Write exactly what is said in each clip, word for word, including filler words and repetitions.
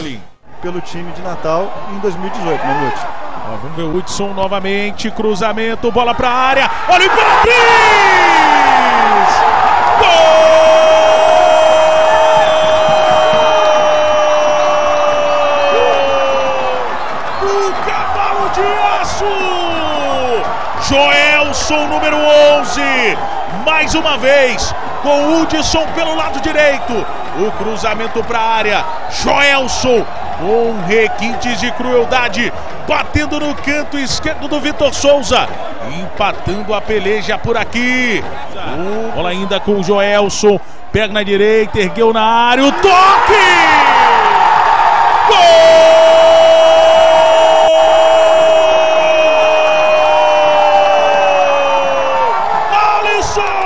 Chapolin. Pelo time de Natal em dois mil e dezoito, Mamute. Ó, vamos ver o Hudson novamente, cruzamento, bola para a área, olha o Imperatriz! Gol! O cavalo de aço! Joelson, número onze, mais uma vez, com o Hudson pelo lado direito, o cruzamento para a área, Joelson, com requintes de crueldade, batendo no canto esquerdo do Vitor Souza, empatando a peleja por aqui. Uh, bola ainda com o Joelson, pega na direita, ergueu na área, o toque! Gol! Alisson!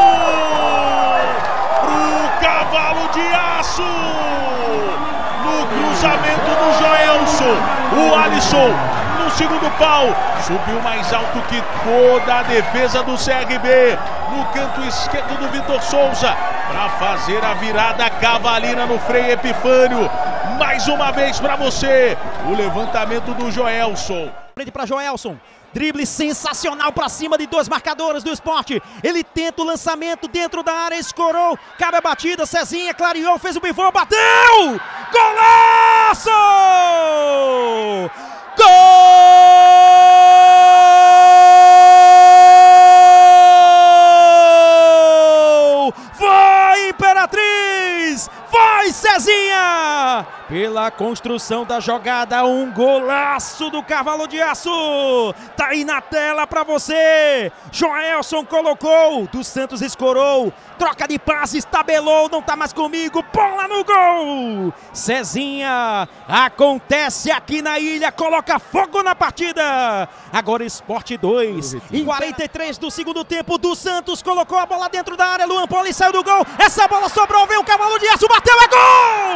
Pro cavalo de aço! No cruzamento do Joelson, o Alisson no segundo pau, subiu mais alto que toda a defesa do C R B, no canto esquerdo do Vitor Souza, para fazer a virada cavalina no Frei Epifânio. Mais uma vez para você, o levantamento do Joelson. Frente para Joelson, drible sensacional para cima de dois marcadores do Sport. Ele tenta o lançamento dentro da área, escorou, cabe a batida, Cezinha clareou, fez o pivô, bateu! Golaço! Gol! Vai, Imperatriz! Vai, Cezinha! Pela construção da jogada, um golaço do cavalo de aço. Tá aí na tela pra você. Joelson colocou, dos Santos escorou, troca de passes, tabelou, não tá mais comigo, bola no gol. Cezinha, acontece aqui na ilha, coloca fogo na partida. Agora Sport dois, em quarenta e três do segundo tempo, dos Santos colocou a bola dentro da área, Luan Poli saiu do gol, essa bola sobrou, vem o cavalo de aço, bateu, é gol!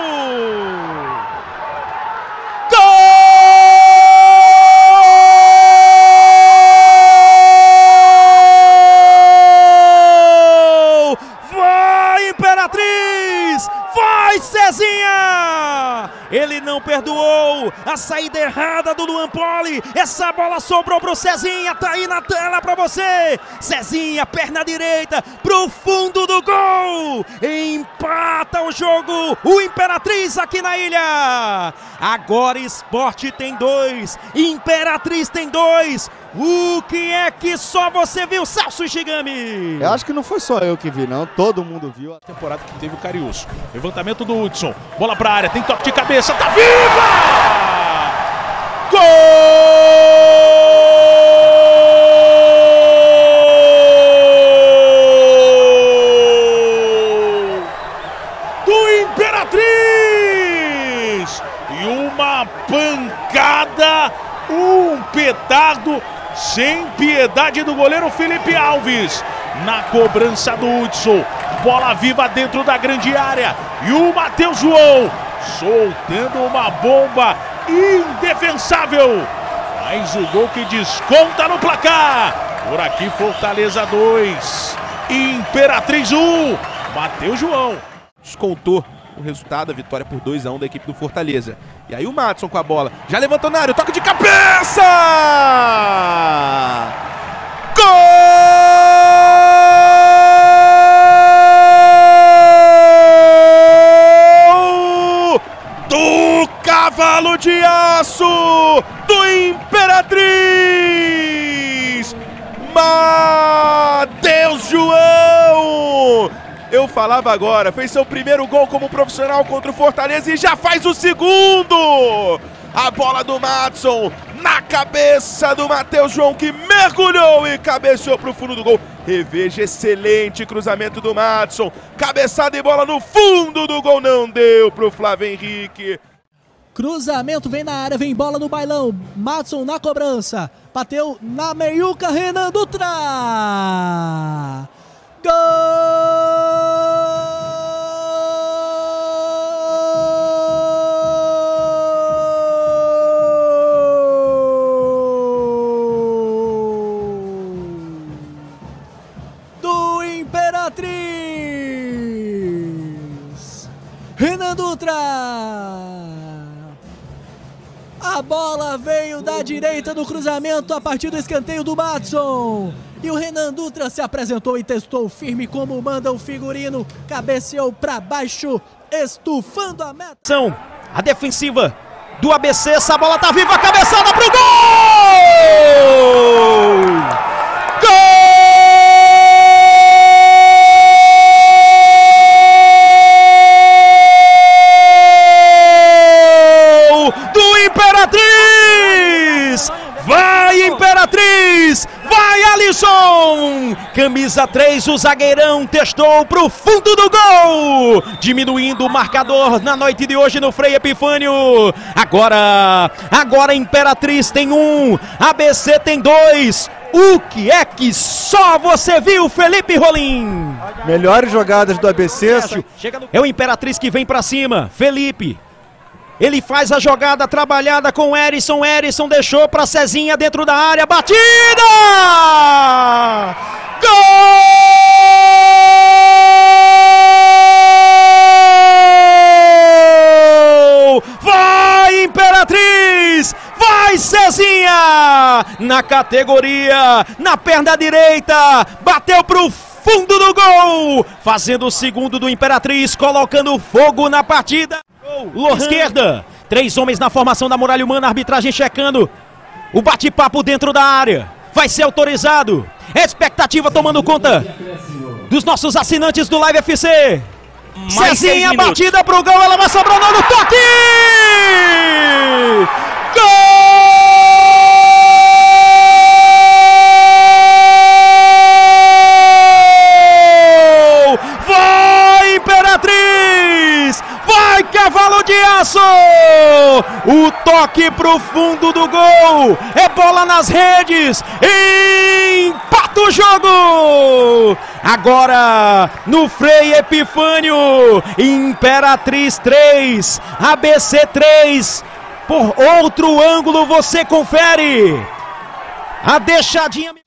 Gol! Vai, Imperatriz! Vai, Cezinha! Ele não perdoou a saída errada do Luan Poli. Essa bola sobrou pro Cezinha, tá aí na tela pra você. Cezinha, perna direita, pro fundo do gol. Empata o jogo, o Imperatriz aqui na ilha. Agora Sport tem dois, Imperatriz tem dois. O que é que só você viu, Celso Shigami? Eu acho que não foi só eu que vi, não. Todo mundo viu. A temporada que teve o Cariús. Levantamento do Hudson. Bola pra área, tem toque de cabeça, tá viva! Gol! Do Imperatriz! E uma pancada, um petardo sem piedade do goleiro Felipe Alves. Na cobrança do Hudson, bola viva dentro da grande área. E o Matheus João soltando uma bomba indefensável. Mais o gol que desconta no placar. Por aqui Fortaleza dois, Imperatriz um. Matheus João descontou o resultado, a vitória por dois a um da equipe do Fortaleza. E aí o Madson com a bola, já levantou na área, toque de cabeça! Gol! Do cavalo de aço do Imperatriz! Matheus João! Eu falava agora, fez seu primeiro gol como profissional contra o Fortaleza e já faz o segundo! A bola do Madson na cabeça do Matheus João, que mergulhou e cabeceou para o fundo do gol. Reveja, excelente cruzamento do Madson. Cabeçada e bola no fundo do gol, não deu para o Flávio Henrique. Cruzamento vem na área, vem bola no bailão. Madson na cobrança. Bateu na meiuca, Renan Dutra. Gol! Do Imperatriz! Renan Dutra! A bola veio da direita no cruzamento a partir do escanteio do Madson. E o Renan Dutra se apresentou e testou firme como manda o figurino. Cabeceou para baixo, estufando a meta. A defensiva do A B C, essa bola tá viva, a cabeçada pro gol! Vai, Imperatriz! Vai, Alisson! Camisa três, o zagueirão testou pro fundo do gol! Diminuindo o marcador na noite de hoje no Frei Epifânio. Agora, agora Imperatriz tem um, A B C tem dois. O que é que só você viu, Felipe Rolim? Melhores jogadas do A B C. É o Imperatriz que vem pra cima. Felipe. Ele faz a jogada trabalhada com o Erisson. Erisson deixou para Cezinha dentro da área. Batida! Gol! Vai, Imperatriz! Vai, Cezinha! Na categoria, na perna direita. Bateu pro fundo do gol. Fazendo o segundo do Imperatriz. Colocando fogo na partida. Lohan. Esquerda, três homens na formação da muralha humana, arbitragem checando o bate-papo dentro da área, vai ser autorizado, expectativa tomando conta dos nossos assinantes do Live F C. Mais Cezinha, batida pro gol, ela vai sobrando no toque! Gol! Vai, Imperatriz! Vai, Cavalo de Aço! O toque pro fundo do gol. É bola nas redes. Empata o jogo. Agora no Frei Epifânio. Imperatriz três, A B C três. Por outro ângulo você confere. A deixadinha...